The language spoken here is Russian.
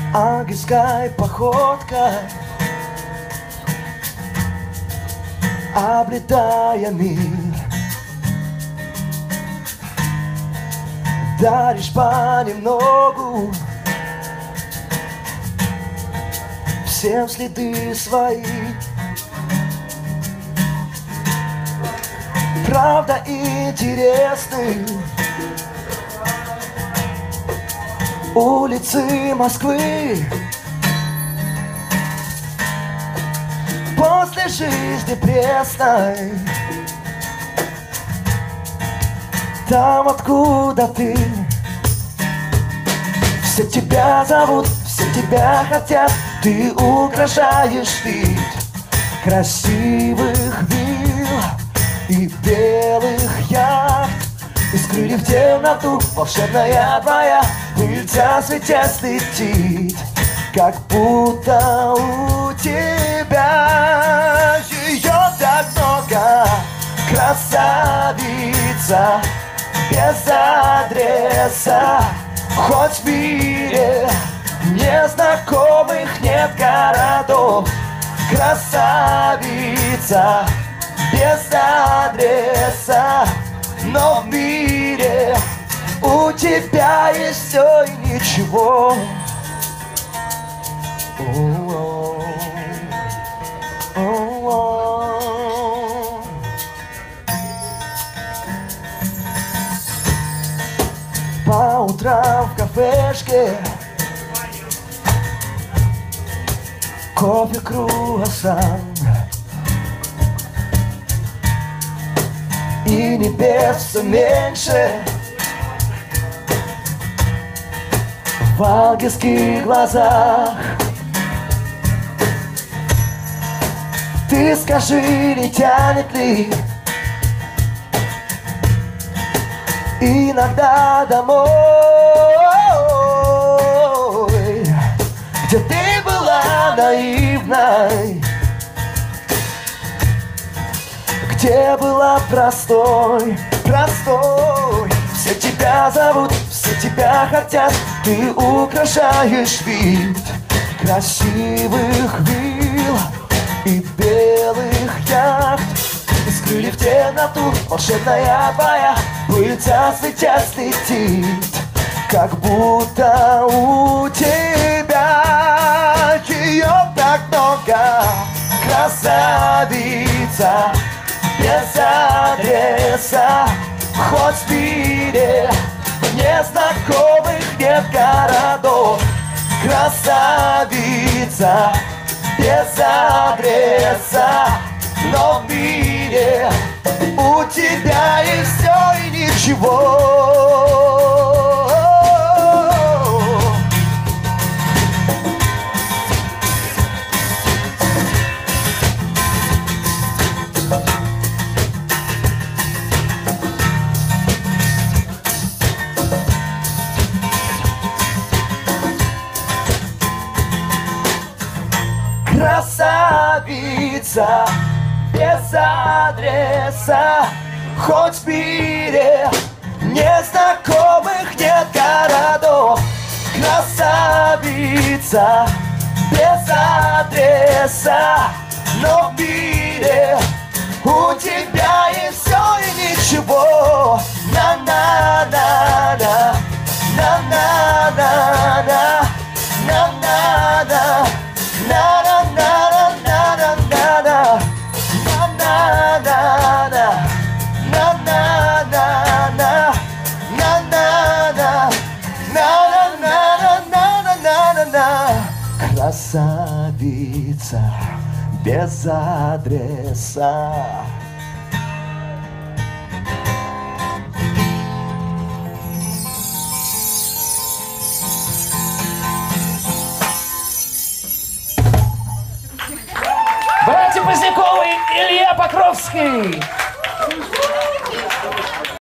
ангельской походкой, облетая мир, даришь понемногу всем следы свои. Правда интересны улицы Москвы. После жизни пресной, там, откуда ты. Все тебя зовут, все тебя хотят, ты украшаешь вид красивых вилл и белых яхт. Из крыльев темноту волшебная твоя пыльца светясь летит, как будто у тебя ее так много. Красавица без адреса, хоть в мире незнакомых нет городов. Красавица без адреса, но в мире у тебя есть все и ничего. По утрам в кафешке кофе, круассан и небес все меньше в ангельских глазах. Ты скажи, не тянет ли иногда домой, где ты была наивной, где была простой, простой. Все тебя зовут, все тебя хотят, ты украшаешь вид красивых вилл и белых яхт. Из крыльев темноту волшебная твоя пыльца светясь летит, как будто у тебя ее так много. Красавица без адреса, хоть в мире незнакомых нет городов. Красавица без адреса, но в мире у тебя есть все и ничего. Красавица без адреса, хоть в мире незнакомых нет городов. Красавица без адреса, но в мире у тебя есть все и ничего. На-на-на-на, на-на-на-на, на-на-на. Красавица без адреса. Братья Позняковы, Илья Покровский.